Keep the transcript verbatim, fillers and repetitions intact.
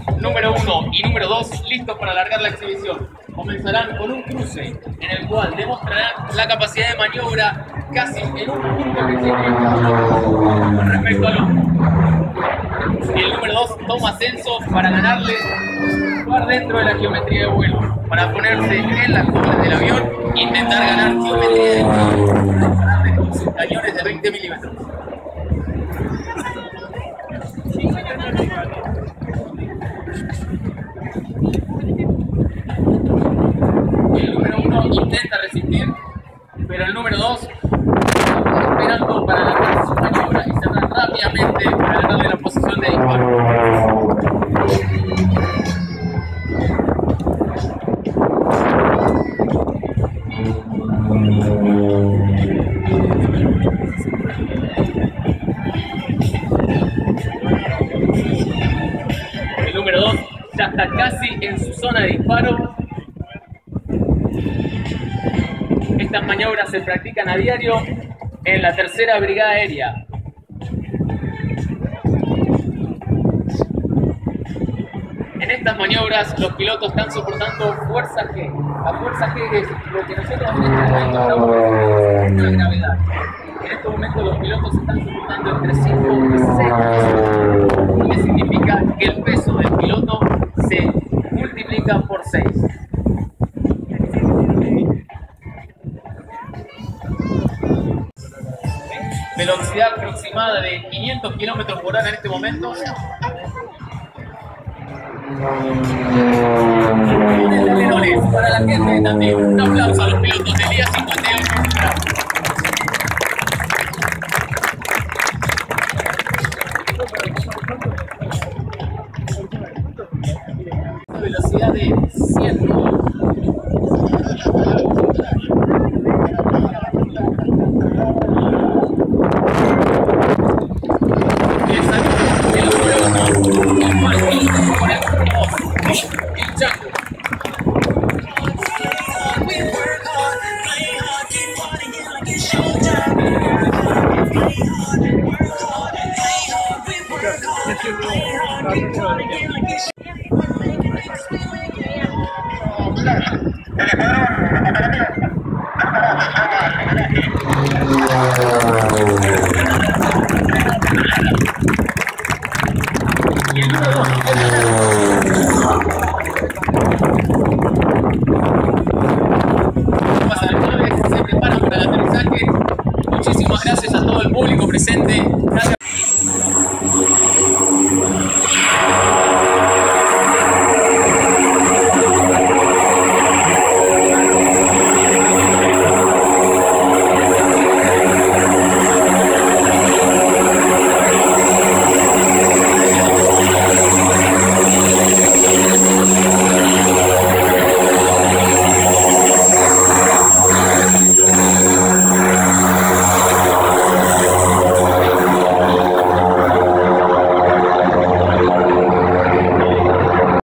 número uno y número dos listos para alargar la exhibición. Comenzarán con un cruce en el cual demostrarán la capacidad de maniobra casi en un punto que tiene con respecto al otro. El número dos toma ascenso para ganarle lugar dentro de la geometría de vuelo, para ponerse en las colas del avión e intentar ganar geometría de vuelo para dispararle con sus cañones de veinte milímetros. El número uno intenta resistir, pero el número dos está esperando para lanzar su maniobra y cerrar rápidamente para ganarle la posición de disparo. El número dos ya está casi en su zona de disparo. Estas maniobras se practican a diario en la tercera brigada aérea. En estas maniobras los pilotos están soportando fuerza G. La fuerza G es lo que nosotros en este momento estamos haciendo la gravedad. En este momento los pilotos están soportando entre cinco y seis pesos, lo que significa que el peso del piloto se multiplica por seis. Velocidad aproximada de quinientos kilómetros por hora en este momento. Alerones para la gente de Tandil. Un aplauso a los pilotos del día cincuenta y ocho. Velocidad de cien nudos. Se preparan para el aterrizaje. Muchísimas gracias a todo el público presente.